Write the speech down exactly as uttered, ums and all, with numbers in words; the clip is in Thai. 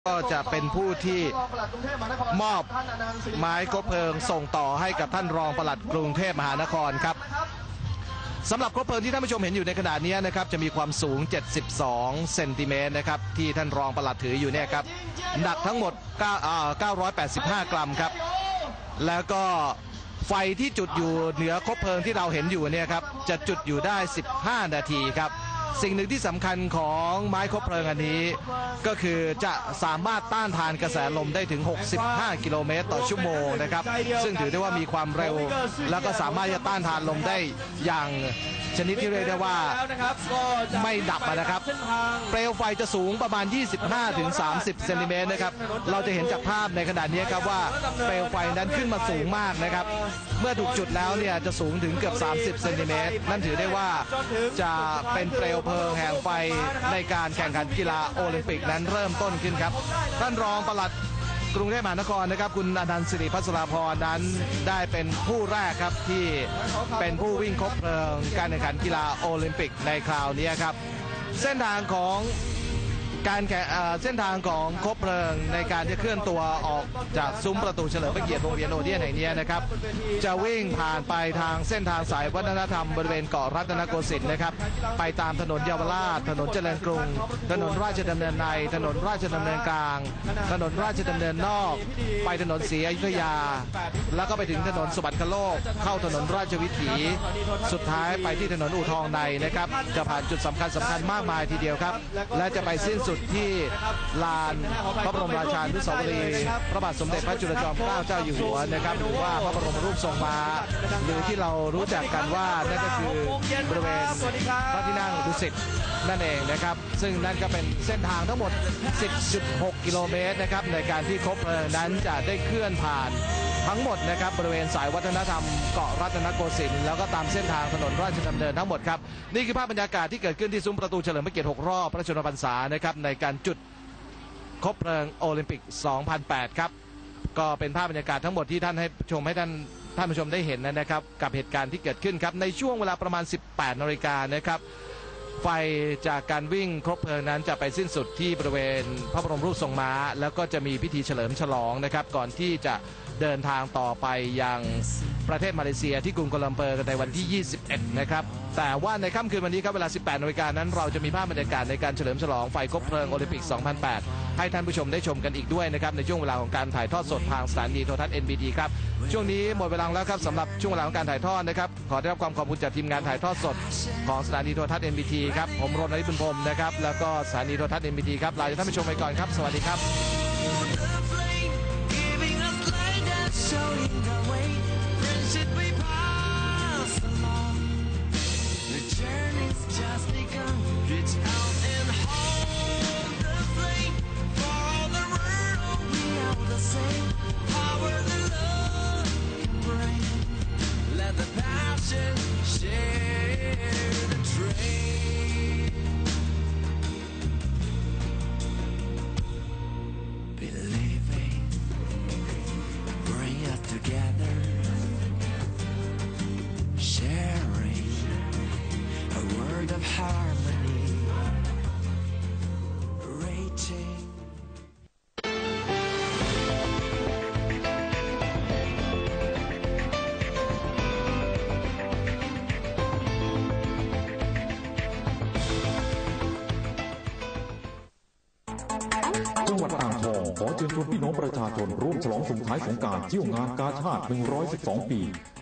ก็จะเป็นผู้ที่มอบไม้คบเพลิงส่งต่อให้กับท่านรองปลัดกรุงเทพมหานครครับสำหรับคบเพลิงที่ท่านผู้ชมเห็นอยู่ในขณะนี้นะครับจะมีความสูงเจ็ดสิบสองเซนติเมตรนะครับที่ท่านรองปลัดถืออยู่เนี่ยครับหนักทั้งหมดเก้าร้อยแปดสิบห้ากรัมครับแล้วก็ไฟที่จุดอยู่เหนือคบเพลิงที่เราเห็นอยู่เนี่ยครับจะจุดอยู่ได้สิบห้านาทีครับสิ่งหนึ่งที่สำคัญของไม้คบเพลิงอันนี้ก็คือจะสามารถต้านทานกระแสลมได้ถึงหกสิบห้ากิโลเมตรต่อชั่วโมงนะครับซึ่งถือได้ว่ามีความเร็วแล้วก็สามารถจะต้านทานลมได้อย่างชนิดที่เรียกได้ว่าไม่ดับนะครับเปลวไฟจะสูงประมาณ ยี่สิบห้าถึงสามสิบ เซนติเมตรนะครับเราจะเห็นจากภาพในขณะนี้ครับว่าเปลวไฟนั้นขึ้นมาสูงมากนะครับเมื่อถูกจุดแล้วเนี่ยจะสูงถึงเกือบสามสิบเซนติเมตรนั่นถือได้ว่าจะเป็นเปลวเพลิงแห่งไฟในการแข่งขันกีฬาโอลิมปิกนั้นเริ่มต้นขึ้นครับท่านรองปลัดกรุงเทพมหานครนะครับคุณอนันต์สิริพัชราภรณ์นั้นได้เป็นผู้แรกครับที่เป็นผู้วิ่งคบเพลิงการแข่งขันกีฬาโอลิมปิกในคราวนี้ครับเส้นทางของการแข่งเส้นทางของคบเพลิงในการจะเคลื่อนตัวออกจากซุ้มประตูเฉลิมพระเกียรติวงเวียนโอเดียนแห่งนี้นะครับจะวิ่งผ่านไปทางเส้นทางสายวัฒนธรรมบริเวณเกาะรัตนโกสินทร์นะครับไปตามถนนเยาวราชถนนเจริญกรุงถนนราชดำเนินในถนนราชดำเนินกลางถนนราชดำเนินนอกไปถนนศรีอยุธยาแล้วก็ไปถึงถนนสวรรคโลกเข้าถนนราชวิถีสุดท้ายไปที่ถนนอู่ทองในนะครับจะผ่านจุดสำคัญสำคัญมากมายทีเดียวครับและจะไปสิ้นสุดที่ลานพระบรมราชานุสาวรีย์พระบาทสมเด็จพระจุลจอมเกล้าเจ้าอยู่หัวนะครับหรือว่าพระบรมรูปทรงม้าหรือที่เรารู้จักกันว่านั่นก็คือบริเวณพระที่นั่งดุสิตนั่นเองนะครับซึ่งนั่นก็เป็นเส้นทางทั้งหมด สิบจุดหก กิโลเมตรนะครับในการที่คบเพลิงนั้นจะได้เคลื่อนผ่านทั้งหมดนะครับบริเวณสายวัฒนธรรมเกาะรัตนโกสินทร์แล้วก็ตามเส้นทางถนนราชดำเนินทั้งหมดครับนี่คือภาพบรรยากาศที่เกิดขึ้นที่ซุ้มประตูเฉลิมพระเกียรติหกรอบพระชนมพรรษานะครับในการจุดคบเพลิงโอลิมปิก สองพันแปด ครับก็เป็นภาพบรรยากาศทั้งหมดที่ท่านให้ชมให้ท่านท่านผู้ชมได้เห็นนะครับกับเหตุการณ์ที่เกิดขึ้นครับในช่วงเวลาประมาณ สิบแปดนาฬิกานะครับไฟจากการวิ่งคบเพลิงนั้นจะไปสิ้นสุดที่บริเวณพระบรมรูปทรงม้าแล้วก็จะมีพิธีเฉลิมฉลองนะครับก่อนที่จะเดินทางต่อไปยังประเทศมาเลเซียที่กรุงกัวลาลัมเปอร์กันในวันที่ยี่สิบเอ็ดนะครับแต่ว่าในค่ำคืนวันนี้ครับเวลา สิบแปดนาฬิกานั้นเราจะมีภาพบรรยากาศในการเฉลิมฉลองไฟคบเพลิงโอลิมปิก สองพันแปด ให้ท่านผู้ชมได้ชมกันอีกด้วยนะครับในช่วงเวลาของการถ่ายทอดสดทางสถานีโทรทัศน์ เอ็น บี ที ครับช่วงนี้หมดเวลาแล้วครับสำหรับช่วงเวลาของการถ่ายทอดนะครับขอได้รับความขอบคุณจากทีมงานถ่ายทอดสดของสถานีโทรทัศน์ เอ็น บี ที ครับผมรณฤทธิ์บุญพรหมนะครับแล้วก็สถานีโทรทัศน์ เอ็น บี ที ครับลาท่านผู้ชมไปก่อนครับสวัสดีครับจังหวัดอ่างทองขอเชิญชวนพี่น้องประชาชนร่วมฉลองส่งท้ายสงกรานต์เที่ยวงานกาชาดหนึ่งร้อยสิบสองปี